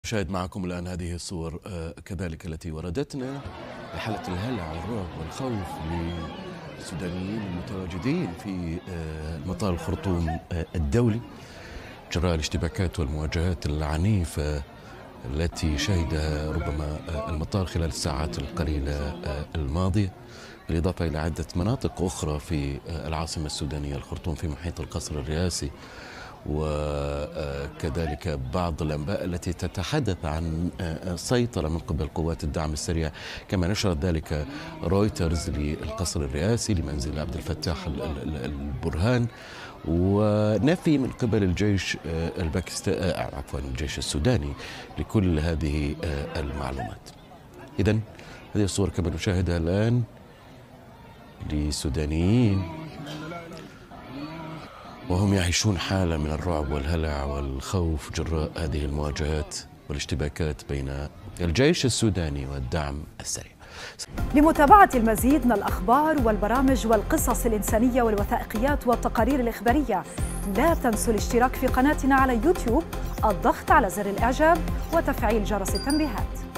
نشاهد معكم الآن هذه الصور كذلك التي وردتنا لحالة الهلع والرعب والخوف للسودانيين المتواجدين في مطار الخرطوم الدولي جراء الاشتباكات والمواجهات العنيفة التي شهدها ربما المطار خلال الساعات القليلة الماضية، بالإضافة إلى عدة مناطق أخرى في العاصمة السودانية الخرطوم في محيط القصر الرئاسي، وكذلك بعض الأنباء التي تتحدث عن سيطرة من قبل قوات الدعم السريع، كما نشرت ذلك رويترز للقصر الرئاسي لمنزل عبد الفتاح البرهان، ونفي من قبل الجيش الجيش السوداني لكل هذه المعلومات. إذن هذه الصور كما نشاهدها الآن لسودانيين وهم يعيشون حالة من الرعب والهلع والخوف جراء هذه المواجهات والاشتباكات بين الجيش السوداني والدعم السريع. لمتابعة المزيد من الأخبار والبرامج والقصص الإنسانية والوثائقيات والتقارير الإخبارية، لا تنسوا الاشتراك في قناتنا على يوتيوب، الضغط على زر الإعجاب وتفعيل جرس التنبيهات.